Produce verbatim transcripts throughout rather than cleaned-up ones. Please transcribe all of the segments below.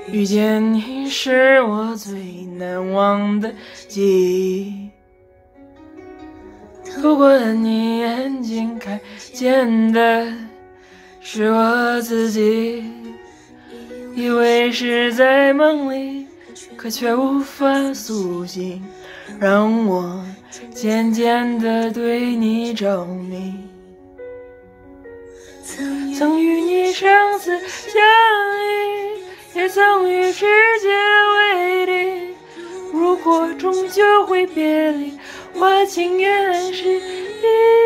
遇见你是我最难忘的记忆，透过你眼睛看见的是我自己，以为是在梦里，可却无法苏醒，让我渐渐地对你着迷。曾与你生死相依，也曾与世界为敌，如果终究会别离，我情愿是一，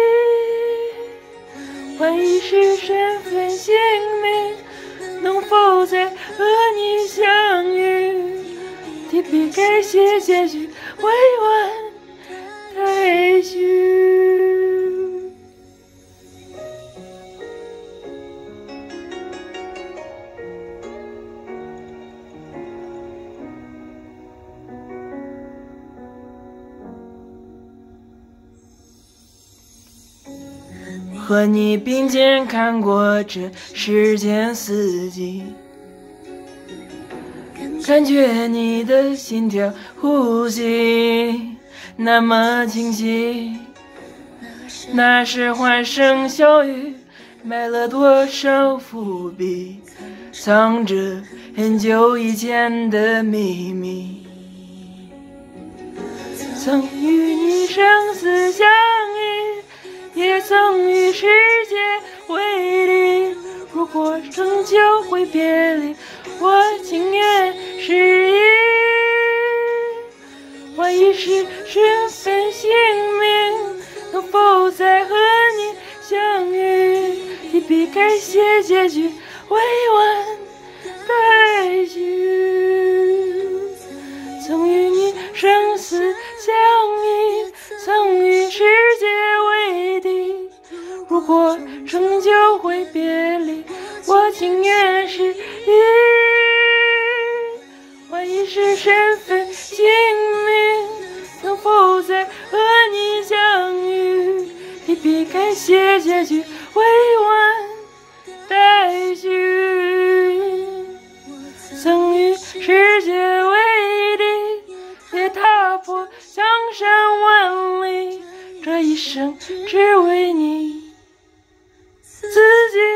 换一世身份姓名，能否再和你相遇，提笔改写结局，委婉待续。和你并肩看过这世间四季，感觉你的心跳呼吸那么清晰，那是欢声笑语，埋了多少伏笔，藏着很久以前的秘密。曾与你生死相依，也曾与世界为敌，如果终究会别离，我情愿是一，换一世身份姓名，能否再和你相遇，提笔改写结局，委婉待续。曾与你生死相依，曾与世界为敌，如果终究会别离，我情愿是一，换一世身份姓名，能否再和你相遇，提笔改写结局，委婉待续。曾与世界为敌，也踏破江山万里，这一生只为你自己。